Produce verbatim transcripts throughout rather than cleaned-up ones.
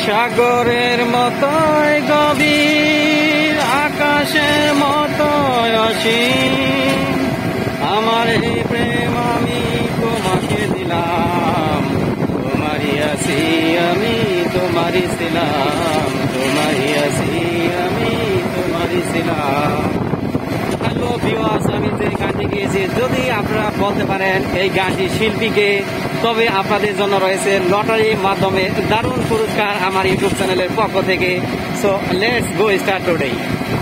সাগরের মতোই গভীর, আকাশের মতোই অসীম, আমার এই প্রেম আমি তোমাকে দিলাম, তোমারই আছি আমি তোমারই ছিলাম, তোমারই আছি আমি তোমারই ছিলাম। হ্যালো ভিউয়ার্স, আমি যে গানটি গিয়েছি, যদি আপনারা বলতে পারেন এই গানটি শিল্পীকে, তবে আপনাদের জন্য রয়েছে লটারির মাধ্যমে দারুণ পুরস্কার আমার ইউটিউব চ্যানেলের পক্ষ থেকে। So let's go start today.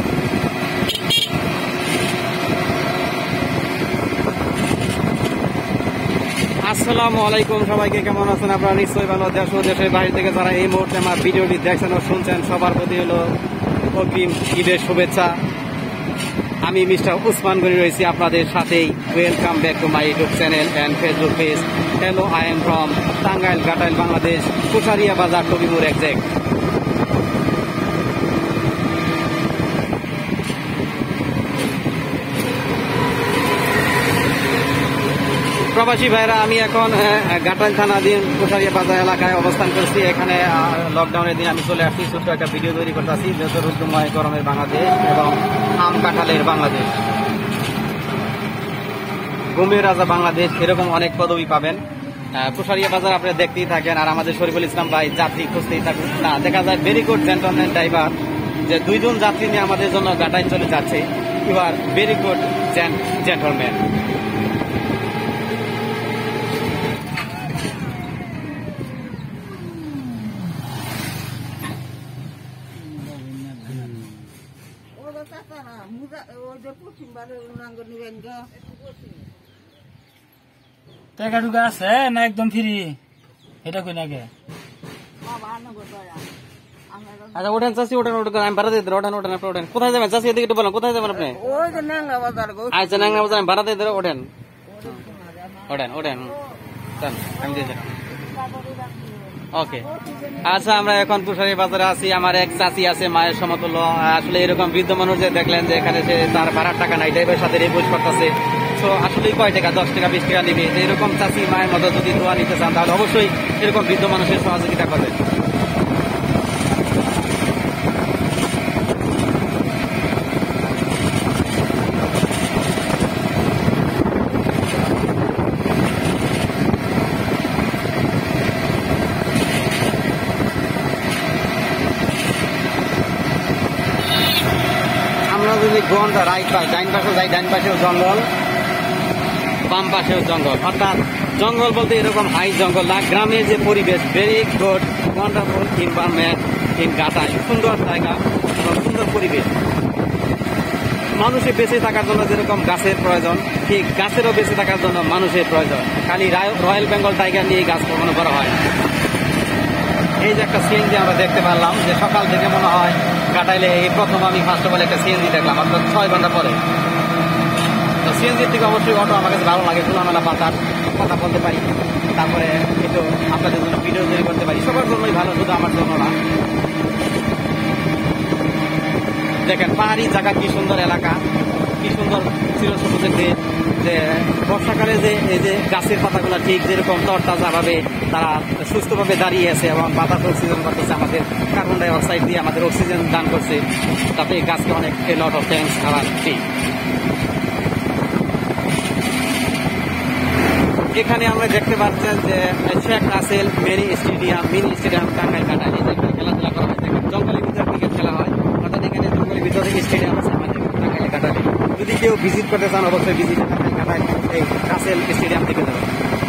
আসসালামু আলাইকুম, সবাইকে কেমন আছেন আপনারা? নিশ্চয়ই ভালো। দেশ ও দেশের বাইরে থেকে যারা এই মুহূর্তে আমার ভিডিওটি দেখছেন ও শুনছেন, সবার প্রতি হলো অগ্রিম ঈদের শুভেচ্ছা। আমি মিস্টার উসমান গনি রয়েছি আপনাদের সাথেই। Welcome back to my YouTube channel and Facebook page. Hello, I am from Tangail, Ghatail, Bangladesh, Kushariya Bazar, টবিমুর একজ্যাক্ট। প্রবাসী ভাইরা, আমি এখন ঘাটাইল থানাধীন কুশারিয়া বাজার এলাকায় অবস্থান করছি। এখানে লকডাউনের দিন আমি চলে আসছি, ছোট্ট একটা ভিডিও তৈরি করতে আসছি। যেহেতু রুদ্রময় গরমের বাংলাদেশ এবং আম কাঁঠালের বাংলাদেশ, ঘুমের রাজা বাংলাদেশ, এরকম অনেক পদবি পাবেন। কুশারিয়া বাজার আপনারা দেখতেই থাকেন। আর আমাদের শরীফুল ইসলাম ভাই যাত্রী খুঁজতেই থাকুন। না, দেখা যায় ভেরি গুড জেন্টলম্যান ড্রাইভার, যে দুইজন যাত্রী নিয়ে আমাদের জন্য ঘাটাইল চলে যাচ্ছে। You are very good gentleman. টাকা টুকা আছে না একদম ফ্রি? এটা কই নাকি? আচ্ছা ওঠেন চাষি, ওঠেন ওঠেন, আমি ভাড়া দিয়ে দেবো। ওঠেন ওঠেন, আপনি ওঠেন। কোথায় যাবেন চাষি? এদিকে একটু বলেন, কোথায় যাবেন আপনি? আচ্ছা, নাঙ্গা বাজার, আমি ভাড়া দিয়ে দেবো। ওঠেন ওঠেন ওঠেন, আমি দিয়ে দেবো। ওকে, আচ্ছা আমরা এখন কুশারি বাজারে আছি। আমার এক চাচি আছে, মায়ের সমতুল্য। আসলে এরকম বৃদ্ধ মানুষ যে দেখলেন যে এখানে সে তার ভাড়ার টাকা নাই, ড্রাইভারের সাথে রিপোর্ট করতেছে। তো আসলে কয় টাকা, দশ টাকা বিশ টাকা নিবে। এরকম চাচি মায়ের মতো যদি দোয়া নিতে চান, তাহলে অবশ্যই এরকম বৃদ্ধ মানুষের সহযোগিতা করবেন। আমরা যদি ঘন্টা রাইট পাই, ডাইন পাশে যাই, ডাইন পাশেও জঙ্গল, বাম পাশেও জঙ্গল। অর্থাৎ জঙ্গল বলতে এরকম হাই জঙ্গল না, গ্রামের যে পরিবেশ, very good wonderful environment in Ghatail. সুন্দর জায়গা এবং সুন্দর পরিবেশ। মানুষের বেঁচে থাকার জন্য যেরকম গাছের প্রয়োজন, ঠিক গাছেরও বেঁচে থাকার জন্য মানুষের প্রয়োজন। খালি রয়্যাল বেঙ্গল টাইগার নিয়ে গাছ কখনো করা হয়। এই যে একটা সিএনজি আমরা দেখতে পারলাম, যে সকাল থেকে মনে হয় ঘাটাইলে এই প্রথম আমি ফার্স্ট অফ অল একটা সিএনজি দেখলাম, অর্থাৎ ছয় ঘন্টা পরে। তো সিএনজির থেকে অবশ্যই অটো আমার কাছে ভালো লাগে, খোলামেলা পাতার কথা বলতে পারি, তারপরে একটু আপনাদের জন্য ভিডিও তৈরি করতে পারি। সবার জন্যই ভালো, শুধু আমার জন্য না। দেখেন পাহাড়ি জায়গা, কি সুন্দর এলাকা, কি সুন্দর ছিল সবুজের দেশ। যে বর্ষাকালে যে এই যে গাছের পাতাগুলো ঠিক যেরকম তরতাজা ভাবে তারা সুস্থভাবে দাঁড়িয়ে আছে এবং বাতাস অক্সিজেন করতেছে, আমাদের কার্বন ডাই অক্সাইড দিয়ে আমাদের অক্সিজেন দান করছে। তাতে গাছকে অনেক এ লট অফ থ্যাঙ্কস আমার ঠিক। এখানে আমরা দেখতে পাচ্ছেন যে Sheikh Russel mini stadium, mini stadium Tangail Ghatail. এই যে খেলাধুলা করা হয়, দেখেন জঙ্গলের ভিতরে ক্রিকেট খেলা হয়। অর্থাৎ এখানে জঙ্গলের ভিতরে স্টেডিয়াম আছে আমাদের টাঙ্গাইল ঘাটাইলে। যদি কেউ ভিজিট করতে চান, অবশ্যই ভিজিট টাঙ্গাইল ঘাটাইল এই রাসেল স্টেডিয়াম থেকে যাবেন।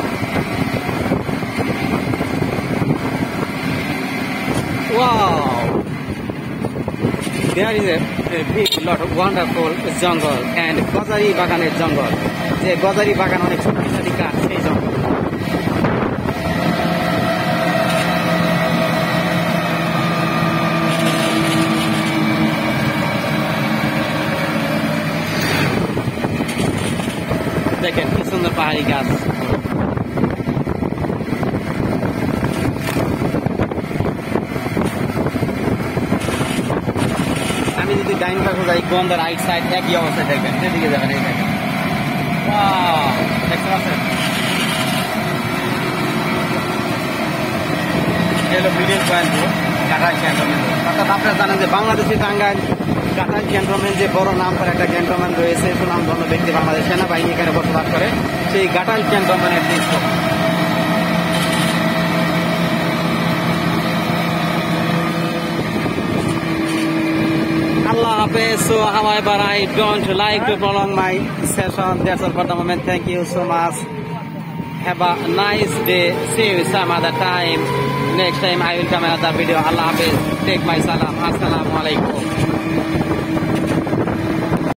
Wow! There is a, a big lot of wonderful jungle and গজারি বাগানের জঙ্গল। যে গজারি বাগান অনেক শক্তিশালী গাছ, সেই জঙ্গল। দেখেন কি সুন্দর পাহাড়ি গাছ। আমি যদি ডাইন পাশে যাই, go on the right side, একই অবস্থায় দেখবেন। যেদিকে যাবেন এই দেখেন, দেখতে পাচ্ছেন হলো মিডিল পয়েন্ট। ঘাটাইল ক্যান্টনমেন্ট। অর্থাৎ আপনারা জানেন যে বাংলাদেশি টাঙ্গাইল ঘাটাইল ক্যান্টনমেন্ট যে বড় নাম করে একটা ক্যান্টনমেন্ট রয়েছে, সুনামধন্য ব্যক্তি বাংলাদেশ সেনাবাহিনী এখানে বসবাস করে, সেই ঘাটাইল ক্যান্টনমেন্টের দৃশ্য। Allah Hafiz. So however, I don't like to prolong my session. That's all for the moment. Thank you so much. Have a nice day. See you some other time. Next time I will come another video. Allah Hafiz. Take my salam. Assalamu alaikum.